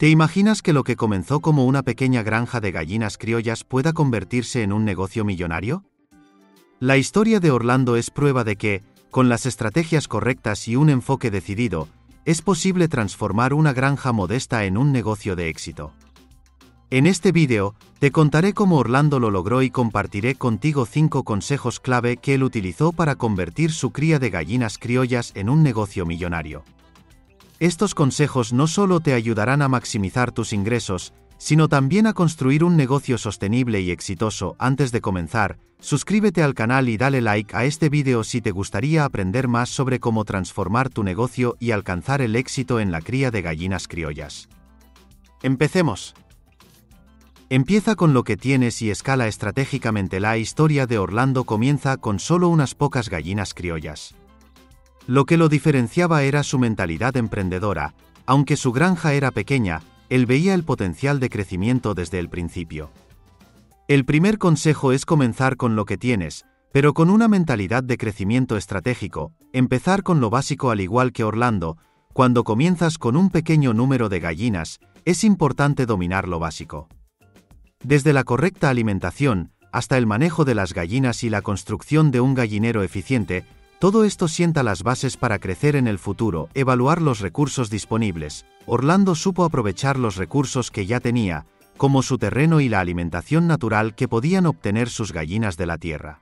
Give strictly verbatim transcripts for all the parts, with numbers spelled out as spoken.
¿Te imaginas que lo que comenzó como una pequeña granja de gallinas criollas pueda convertirse en un negocio millonario? La historia de Orlando es prueba de que, con las estrategias correctas y un enfoque decidido, es posible transformar una granja modesta en un negocio de éxito. En este vídeo, te contaré cómo Orlando lo logró y compartiré contigo cinco consejos clave que él utilizó para convertir su cría de gallinas criollas en un negocio millonario. Estos consejos no solo te ayudarán a maximizar tus ingresos, sino también a construir un negocio sostenible y exitoso. Antes de comenzar, suscríbete al canal y dale like a este vídeo si te gustaría aprender más sobre cómo transformar tu negocio y alcanzar el éxito en la cría de gallinas criollas. Empecemos. Empieza con lo que tienes y escala estratégicamente. La historia de Orlando comienza con solo unas pocas gallinas criollas. Lo que lo diferenciaba era su mentalidad emprendedora. Aunque su granja era pequeña, él veía el potencial de crecimiento desde el principio. El primer consejo es comenzar con lo que tienes, pero con una mentalidad de crecimiento estratégico. Empezar con lo básico. Al igual que Orlando, cuando comienzas con un pequeño número de gallinas, es importante dominar lo básico. Desde la correcta alimentación, hasta el manejo de las gallinas y la construcción de un gallinero eficiente, todo esto sienta las bases para crecer en el futuro. Evaluar los recursos disponibles. Orlando supo aprovechar los recursos que ya tenía, como su terreno y la alimentación natural que podían obtener sus gallinas de la tierra.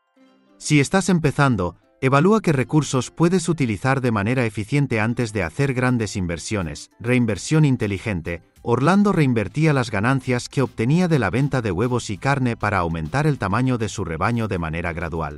Si estás empezando, evalúa qué recursos puedes utilizar de manera eficiente antes de hacer grandes inversiones. Reinversión inteligente. Orlando reinvertía las ganancias que obtenía de la venta de huevos y carne para aumentar el tamaño de su rebaño de manera gradual.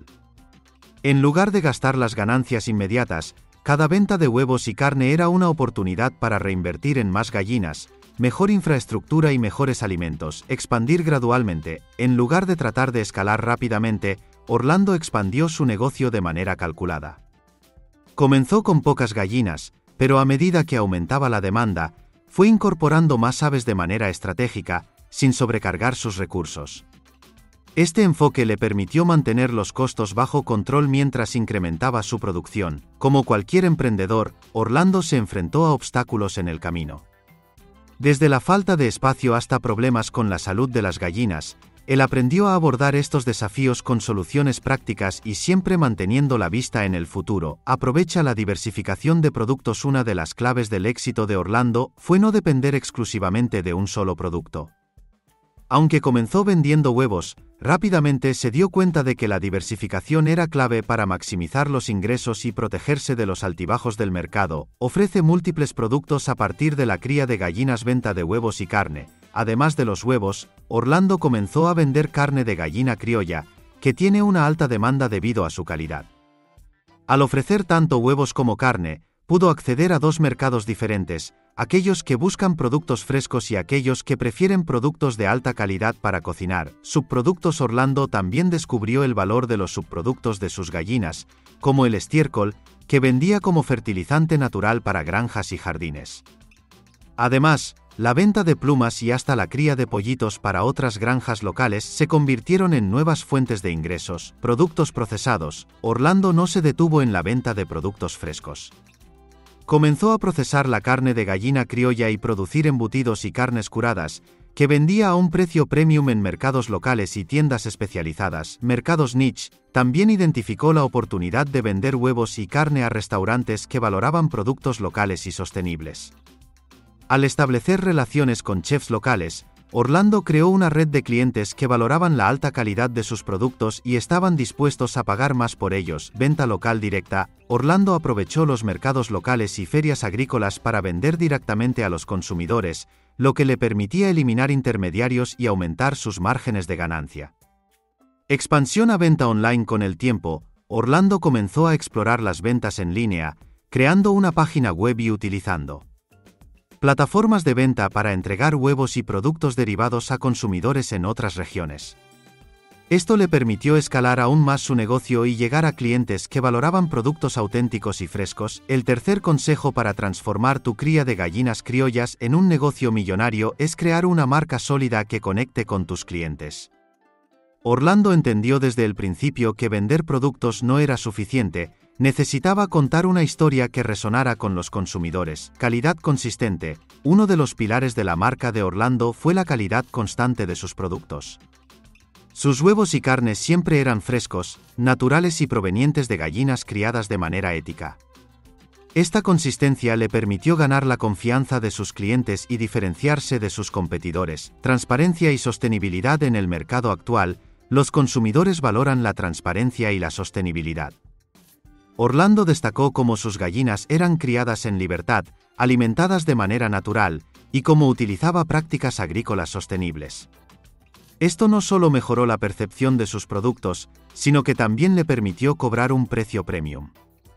En lugar de gastar las ganancias inmediatas, cada venta de huevos y carne era una oportunidad para reinvertir en más gallinas, mejor infraestructura y mejores alimentos. Expandir gradualmente. En lugar de tratar de escalar rápidamente, Orlando expandió su negocio de manera calculada. Comenzó con pocas gallinas, pero a medida que aumentaba la demanda, fue incorporando más aves de manera estratégica, sin sobrecargar sus recursos. Este enfoque le permitió mantener los costos bajo control mientras incrementaba su producción. Como cualquier emprendedor, Orlando se enfrentó a obstáculos en el camino. Desde la falta de espacio hasta problemas con la salud de las gallinas, él aprendió a abordar estos desafíos con soluciones prácticas y siempre manteniendo la vista en el futuro. Aprovecha la diversificación de productos. Una de las claves del éxito de Orlando fue no depender exclusivamente de un solo producto. Aunque comenzó vendiendo huevos, rápidamente se dio cuenta de que la diversificación era clave para maximizar los ingresos y protegerse de los altibajos del mercado. Ofrece múltiples productos a partir de la cría de gallinas. Venta de huevos y carne. Además de los huevos, Orlando comenzó a vender carne de gallina criolla, que tiene una alta demanda debido a su calidad. Al ofrecer tanto huevos como carne, pudo acceder a dos mercados diferentes, aquellos que buscan productos frescos y aquellos que prefieren productos de alta calidad para cocinar. Subproductos. Orlando también descubrió el valor de los subproductos de sus gallinas, como el estiércol, que vendía como fertilizante natural para granjas y jardines. Además, la venta de plumas y hasta la cría de pollitos para otras granjas locales se convirtieron en nuevas fuentes de ingresos. Productos procesados. Orlando no se detuvo en la venta de productos frescos. Comenzó a procesar la carne de gallina criolla y producir embutidos y carnes curadas, que vendía a un precio premium en mercados locales y tiendas especializadas. Mercados niche. También identificó la oportunidad de vender huevos y carne a restaurantes que valoraban productos locales y sostenibles. Al establecer relaciones con chefs locales, Orlando creó una red de clientes que valoraban la alta calidad de sus productos y estaban dispuestos a pagar más por ellos. Venta local directa. Orlando aprovechó los mercados locales y ferias agrícolas para vender directamente a los consumidores, lo que le permitía eliminar intermediarios y aumentar sus márgenes de ganancia. Expansión a venta online. Con el tiempo, Orlando comenzó a explorar las ventas en línea, creando una página web y utilizando plataformas de venta para entregar huevos y productos derivados a consumidores en otras regiones. Esto le permitió escalar aún más su negocio y llegar a clientes que valoraban productos auténticos y frescos. El tercer consejo para transformar tu cría de gallinas criollas en un negocio millonario es crear una marca sólida que conecte con tus clientes. Orlando entendió desde el principio que vender productos no era suficiente, necesitaba contar una historia que resonara con los consumidores. Calidad consistente. Uno de los pilares de la marca de Orlando fue la calidad constante de sus productos. Sus huevos y carnes siempre eran frescos, naturales y provenientes de gallinas criadas de manera ética. Esta consistencia le permitió ganar la confianza de sus clientes y diferenciarse de sus competidores. Transparencia y sostenibilidad. En el mercado actual, los consumidores valoran la transparencia y la sostenibilidad. Orlando destacó cómo sus gallinas eran criadas en libertad, alimentadas de manera natural, y cómo utilizaba prácticas agrícolas sostenibles. Esto no solo mejoró la percepción de sus productos, sino que también le permitió cobrar un precio premium.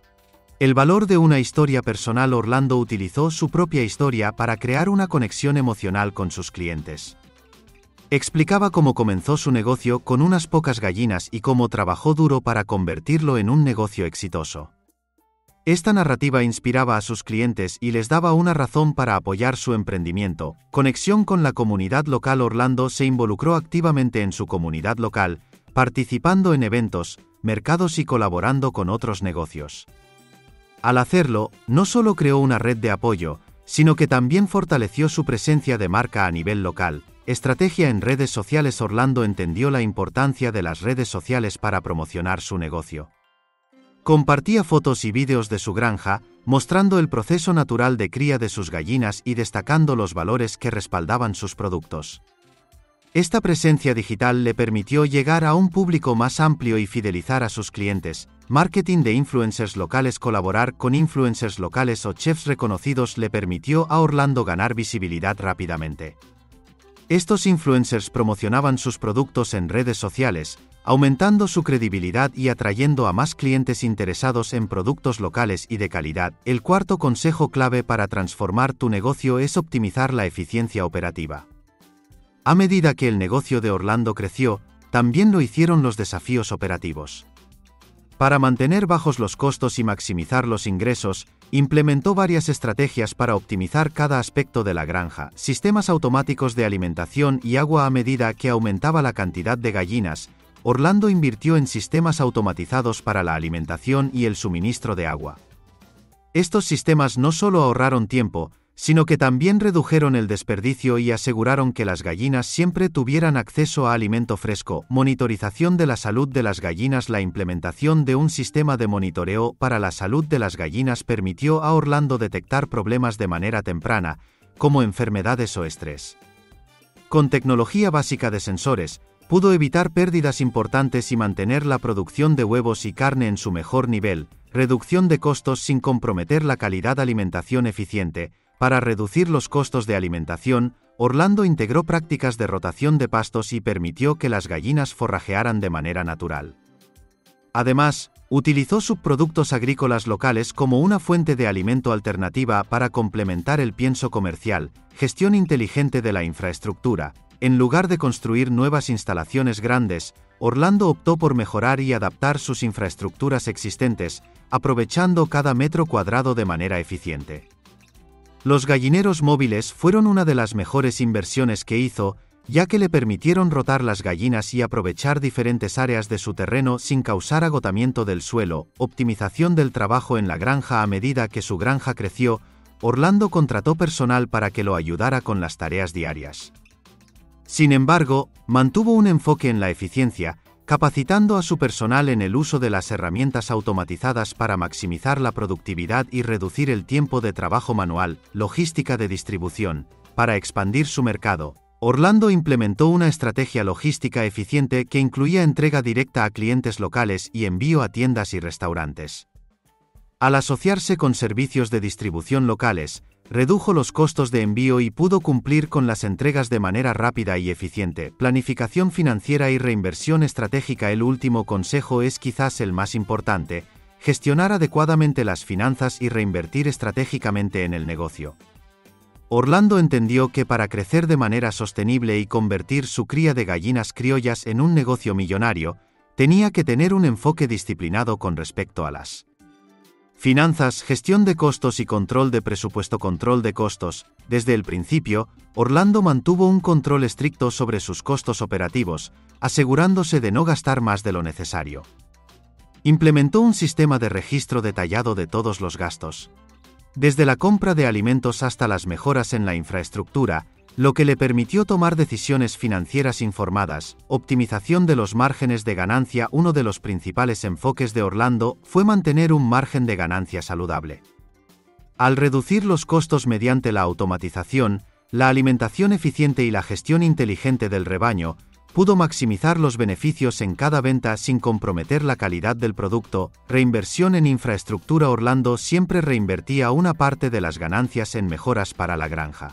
El valor de una historia personal. Orlando utilizó su propia historia para crear una conexión emocional con sus clientes. Explicaba cómo comenzó su negocio con unas pocas gallinas y cómo trabajó duro para convertirlo en un negocio exitoso. Esta narrativa inspiraba a sus clientes y les daba una razón para apoyar su emprendimiento. Conexión con la comunidad local. Orlando se involucró activamente en su comunidad local, participando en eventos, mercados y colaborando con otros negocios. Al hacerlo, no solo creó una red de apoyo, sino que también fortaleció su presencia de marca a nivel local. Estrategia en redes sociales. Orlando entendió la importancia de las redes sociales para promocionar su negocio. Compartía fotos y vídeos de su granja, mostrando el proceso natural de cría de sus gallinas y destacando los valores que respaldaban sus productos. Esta presencia digital le permitió llegar a un público más amplio y fidelizar a sus clientes. Marketing de influencers locales. Colaborar con influencers locales o chefs reconocidos le permitió a Orlando ganar visibilidad rápidamente. Estos influencers promocionaban sus productos en redes sociales, aumentando su credibilidad y atrayendo a más clientes interesados en productos locales y de calidad. El cuarto consejo clave para transformar tu negocio es optimizar la eficiencia operativa. A medida que el negocio de Orlando creció, también lo hicieron los desafíos operativos. Para mantener bajos los costos y maximizar los ingresos, implementó varias estrategias para optimizar cada aspecto de la granja, sistemas automáticos de alimentación y agua. A medida que aumentaba la cantidad de gallinas, Orlando invirtió en sistemas automatizados para la alimentación y el suministro de agua. Estos sistemas no solo ahorraron tiempo, sino que también redujeron el desperdicio y aseguraron que las gallinas siempre tuvieran acceso a alimento fresco. Monitorización de la salud de las gallinas. La implementación de un sistema de monitoreo para la salud de las gallinas permitió a Orlando detectar problemas de manera temprana, como enfermedades o estrés. Con tecnología básica de sensores, pudo evitar pérdidas importantes y mantener la producción de huevos y carne en su mejor nivel. Reducción de costos sin comprometer la calidad. Alimentación eficiente. Para reducir los costos de alimentación, Orlando integró prácticas de rotación de pastos y permitió que las gallinas forrajearan de manera natural. Además, utilizó subproductos agrícolas locales como una fuente de alimento alternativa para complementar el pienso comercial. Gestión inteligente de la infraestructura. En lugar de construir nuevas instalaciones grandes, Orlando optó por mejorar y adaptar sus infraestructuras existentes, aprovechando cada metro cuadrado de manera eficiente. Los gallineros móviles fueron una de las mejores inversiones que hizo, ya que le permitieron rotar las gallinas y aprovechar diferentes áreas de su terreno sin causar agotamiento del suelo. Optimización del trabajo en la granja. A medida que su granja creció, Orlando contrató personal para que lo ayudara con las tareas diarias. Sin embargo, mantuvo un enfoque en la eficiencia, capacitando a su personal en el uso de las herramientas automatizadas para maximizar la productividad y reducir el tiempo de trabajo manual. Logística de distribución. Para expandir su mercado, Orlando implementó una estrategia logística eficiente que incluía entrega directa a clientes locales y envío a tiendas y restaurantes. Al asociarse con servicios de distribución locales, redujo los costos de envío y pudo cumplir con las entregas de manera rápida y eficiente. Planificación financiera y reinversión estratégica. El último consejo es quizás el más importante: gestionar adecuadamente las finanzas y reinvertir estratégicamente en el negocio. Orlando entendió que para crecer de manera sostenible y convertir su cría de gallinas criollas en un negocio millonario, tenía que tener un enfoque disciplinado con respecto a las finanzas, gestión de costos y control de presupuesto. Control de costos. Desde el principio, Orlando mantuvo un control estricto sobre sus costos operativos, asegurándose de no gastar más de lo necesario. Implementó un sistema de registro detallado de todos los gastos, desde la compra de alimentos hasta las mejoras en la infraestructura, lo que le permitió tomar decisiones financieras informadas. Optimización de los márgenes de ganancia. Uno de los principales enfoques de Orlando fue mantener un margen de ganancia saludable. Al reducir los costos mediante la automatización, la alimentación eficiente y la gestión inteligente del rebaño, pudo maximizar los beneficios en cada venta sin comprometer la calidad del producto. Reinversión en infraestructura. Orlando siempre reinvertía una parte de las ganancias en mejoras para la granja.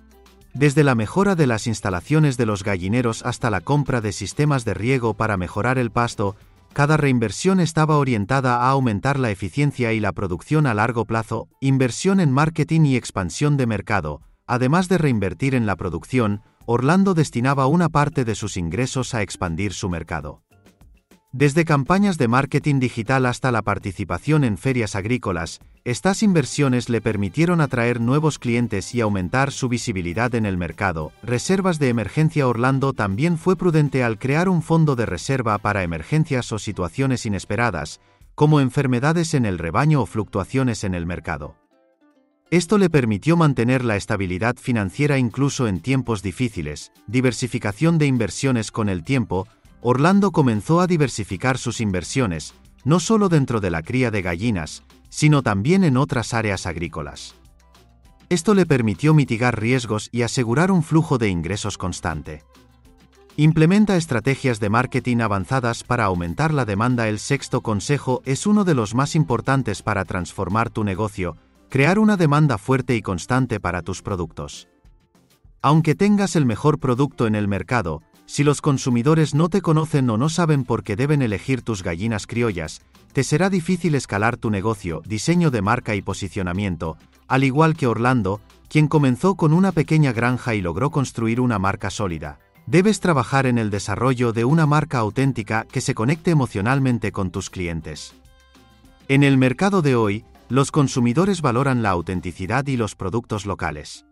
Desde la mejora de las instalaciones de los gallineros hasta la compra de sistemas de riego para mejorar el pasto, cada reinversión estaba orientada a aumentar la eficiencia y la producción a largo plazo. Inversión en marketing y expansión de mercado. Además de reinvertir en la producción, Orlando destinaba una parte de sus ingresos a expandir su mercado. Desde campañas de marketing digital hasta la participación en ferias agrícolas, estas inversiones le permitieron atraer nuevos clientes y aumentar su visibilidad en el mercado. Reservas de emergencia. Orlando también fue prudente al crear un fondo de reserva para emergencias o situaciones inesperadas, como enfermedades en el rebaño o fluctuaciones en el mercado. Esto le permitió mantener la estabilidad financiera incluso en tiempos difíciles. Diversificación de inversiones. Con el tiempo, Orlando comenzó a diversificar sus inversiones, no solo dentro de la cría de gallinas, sino también en otras áreas agrícolas. Esto le permitió mitigar riesgos y asegurar un flujo de ingresos constante. Implementa estrategias de marketing avanzadas para aumentar la demanda. El sexto consejo es uno de los más importantes para transformar tu negocio: crear una demanda fuerte y constante para tus productos. Aunque tengas el mejor producto en el mercado, si los consumidores no te conocen o no saben por qué deben elegir tus gallinas criollas, te será difícil escalar tu negocio. Diseño de marca y posicionamiento. Al igual que Orlando, quien comenzó con una pequeña granja y logró construir una marca sólida, debes trabajar en el desarrollo de una marca auténtica que se conecte emocionalmente con tus clientes. En el mercado de hoy, los consumidores valoran la autenticidad y los productos locales.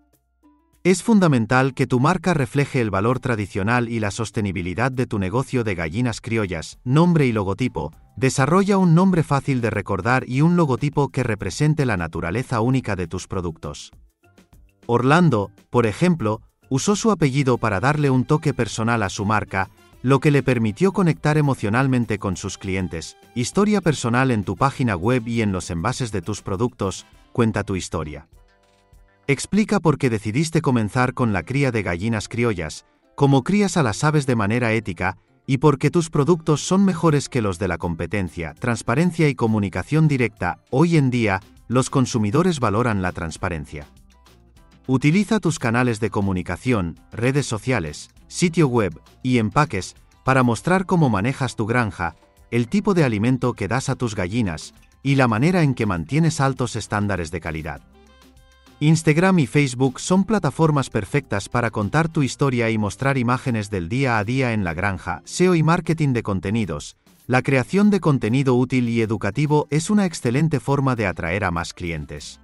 Es fundamental que tu marca refleje el valor tradicional y la sostenibilidad de tu negocio de gallinas criollas. Nombre y logotipo. Desarrolla un nombre fácil de recordar y un logotipo que represente la naturaleza única de tus productos. Orlando, por ejemplo, usó su apellido para darle un toque personal a su marca, lo que le permitió conectar emocionalmente con sus clientes. Historia personal. En tu página web y en los envases de tus productos, cuenta tu historia. Explica por qué decidiste comenzar con la cría de gallinas criollas, cómo crías a las aves de manera ética, y por qué tus productos son mejores que los de la competencia. Transparencia y comunicación directa. Hoy en día, los consumidores valoran la transparencia. Utiliza tus canales de comunicación, redes sociales, sitio web y empaques para mostrar cómo manejas tu granja, el tipo de alimento que das a tus gallinas y la manera en que mantienes altos estándares de calidad. Instagram y Facebook son plataformas perfectas para contar tu historia y mostrar imágenes del día a día en la granja. S E O y marketing de contenidos. La creación de contenido útil y educativo es una excelente forma de atraer a más clientes.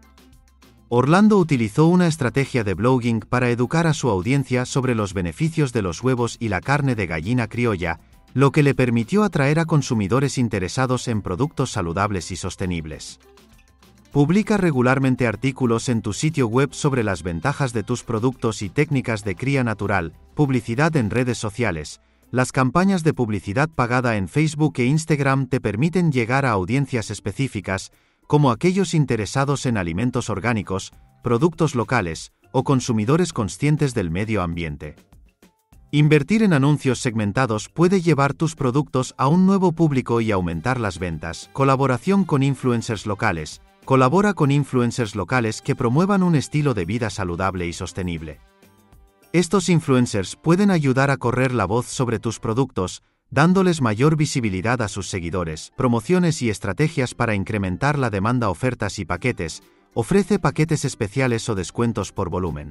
Orlando utilizó una estrategia de blogging para educar a su audiencia sobre los beneficios de los huevos y la carne de gallina criolla, lo que le permitió atraer a consumidores interesados en productos saludables y sostenibles. Publica regularmente artículos en tu sitio web sobre las ventajas de tus productos y técnicas de cría natural. Publicidad en redes sociales. Las campañas de publicidad pagada en Facebook e Instagram te permiten llegar a audiencias específicas, como aquellos interesados en alimentos orgánicos, productos locales o consumidores conscientes del medio ambiente. Invertir en anuncios segmentados puede llevar tus productos a un nuevo público y aumentar las ventas. Colaboración con influencers locales. Colabora con influencers locales que promuevan un estilo de vida saludable y sostenible. Estos influencers pueden ayudar a correr la voz sobre tus productos, dándoles mayor visibilidad a sus seguidores. Promociones y estrategias para incrementar la demanda. Ofertas y paquetes. Ofrece paquetes especiales o descuentos por volumen.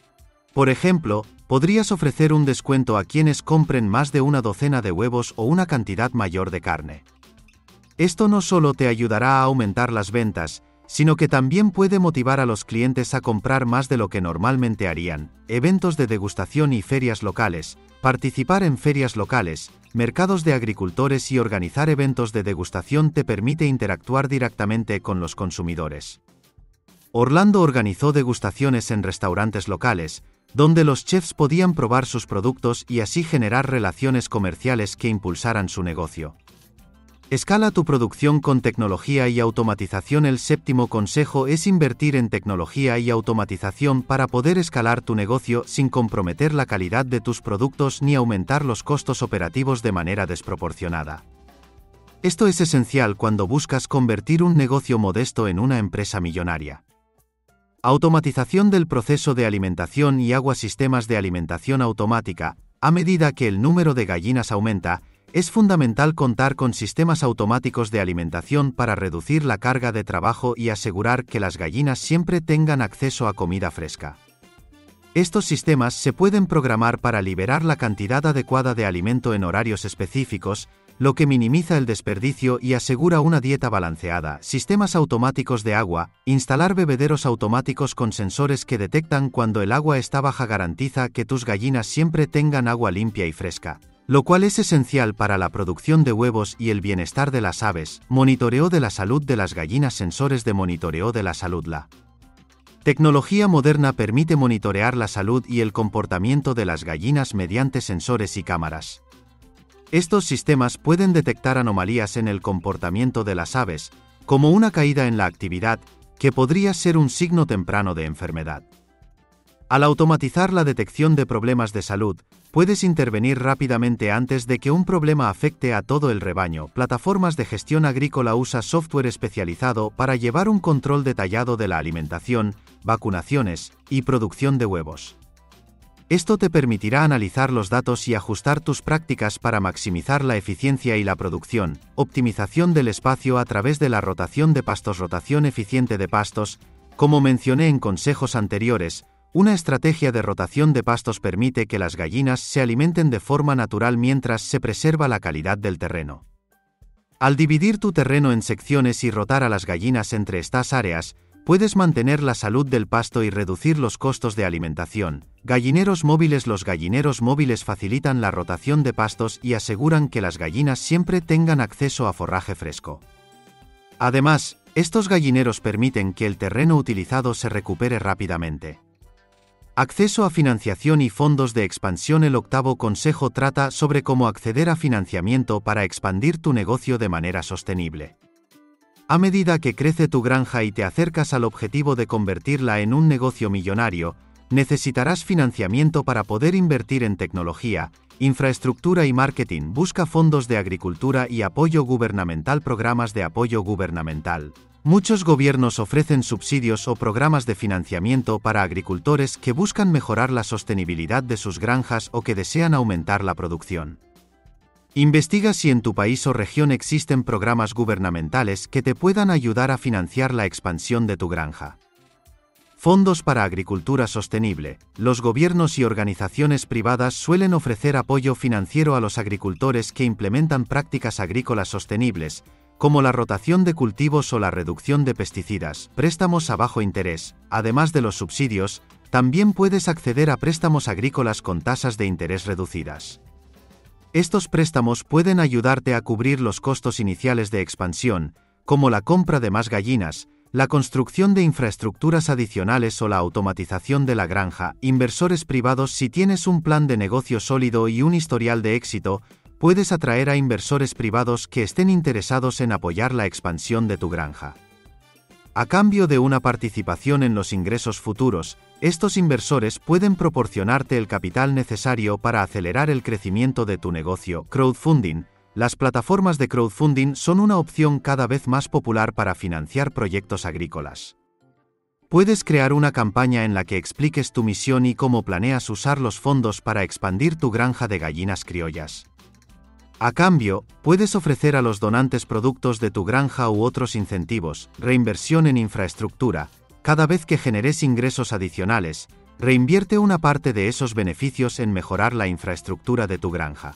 Por ejemplo, podrías ofrecer un descuento a quienes compren más de una docena de huevos o una cantidad mayor de carne. Esto no solo te ayudará a aumentar las ventas, sino que también puede motivar a los clientes a comprar más de lo que normalmente harían. Eventos de degustación y ferias locales. Participar en ferias locales. mercados de agricultores y organizar eventos de degustación te permite interactuar directamente con los consumidores. Orlando organizó degustaciones en restaurantes locales, donde los chefs podían probar sus productos y así generar relaciones comerciales que impulsaran su negocio. Escala tu producción con tecnología y automatización. El séptimo consejo es invertir en tecnología y automatización para poder escalar tu negocio sin comprometer la calidad de tus productos ni aumentar los costos operativos de manera desproporcionada. Esto es esencial cuando buscas convertir un negocio modesto en una empresa millonaria. Automatización del proceso de alimentación y agua. Sistemas de alimentación automática. A medida que el número de gallinas aumenta, es fundamental contar con sistemas automáticos de alimentación para reducir la carga de trabajo y asegurar que las gallinas siempre tengan acceso a comida fresca. Estos sistemas se pueden programar para liberar la cantidad adecuada de alimento en horarios específicos, lo que minimiza el desperdicio y asegura una dieta balanceada. Sistemas automáticos de agua. Instalar bebederos automáticos con sensores que detectan cuando el agua está baja garantiza que tus gallinas siempre tengan agua limpia y fresca, lo cual es esencial para la producción de huevos y el bienestar de las aves. Monitoreo de la salud de las gallinas. Sensores de monitoreo de la salud. La tecnología moderna permite monitorear la salud y el comportamiento de las gallinas mediante sensores y cámaras. Estos sistemas pueden detectar anomalías en el comportamiento de las aves, como una caída en la actividad, que podría ser un signo temprano de enfermedad. Al automatizar la detección de problemas de salud, puedes intervenir rápidamente antes de que un problema afecte a todo el rebaño. Plataformas de gestión agrícola. Usa software especializado para llevar un control detallado de la alimentación, vacunaciones y producción de huevos. Esto te permitirá analizar los datos y ajustar tus prácticas para maximizar la eficiencia y la producción. Optimización del espacio a través de la rotación de pastos. Rotación eficiente de pastos. Como mencioné en consejos anteriores, una estrategia de rotación de pastos permite que las gallinas se alimenten de forma natural mientras se preserva la calidad del terreno. Al dividir tu terreno en secciones y rotar a las gallinas entre estas áreas, puedes mantener la salud del pasto y reducir los costos de alimentación. Gallineros móviles. Los gallineros móviles facilitan la rotación de pastos y aseguran que las gallinas siempre tengan acceso a forraje fresco. Además, estos gallineros permiten que el terreno utilizado se recupere rápidamente. Acceso a financiación y fondos de expansión. El octavo consejo trata sobre cómo acceder a financiamiento para expandir tu negocio de manera sostenible. A medida que crece tu granja y te acercas al objetivo de convertirla en un negocio millonario, necesitarás financiamiento para poder invertir en tecnología, infraestructura y marketing. Busca fondos de agricultura y apoyo gubernamental. Programas de apoyo gubernamental. Muchos gobiernos ofrecen subsidios o programas de financiamiento para agricultores que buscan mejorar la sostenibilidad de sus granjas o que desean aumentar la producción. Investiga si en tu país o región existen programas gubernamentales que te puedan ayudar a financiar la expansión de tu granja. Fondos para agricultura sostenible. Los gobiernos y organizaciones privadas suelen ofrecer apoyo financiero a los agricultores que implementan prácticas agrícolas sostenibles, como la rotación de cultivos o la reducción de pesticidas. Préstamos a bajo interés. Además de los subsidios, también puedes acceder a préstamos agrícolas con tasas de interés reducidas. Estos préstamos pueden ayudarte a cubrir los costos iniciales de expansión, como la compra de más gallinas, la construcción de infraestructuras adicionales o la automatización de la granja. Inversores privados. Si tienes un plan de negocio sólido y un historial de éxito, puedes atraer a inversores privados que estén interesados en apoyar la expansión de tu granja. A cambio de una participación en los ingresos futuros, estos inversores pueden proporcionarte el capital necesario para acelerar el crecimiento de tu negocio. Crowdfunding. Las plataformas de crowdfunding son una opción cada vez más popular para financiar proyectos agrícolas. Puedes crear una campaña en la que expliques tu misión y cómo planeas usar los fondos para expandir tu granja de gallinas criollas. A cambio, puedes ofrecer a los donantes productos de tu granja u otros incentivos. Reinversión en infraestructura. Cada vez que generes ingresos adicionales, reinvierte una parte de esos beneficios en mejorar la infraestructura de tu granja.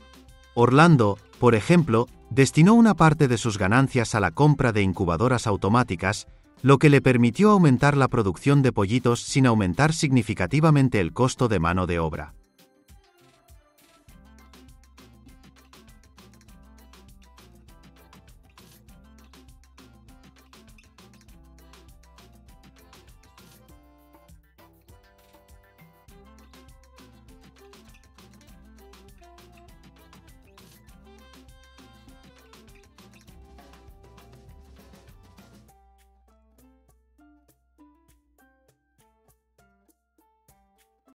Orlando, por ejemplo, destinó una parte de sus ganancias a la compra de incubadoras automáticas, lo que le permitió aumentar la producción de pollitos sin aumentar significativamente el costo de mano de obra.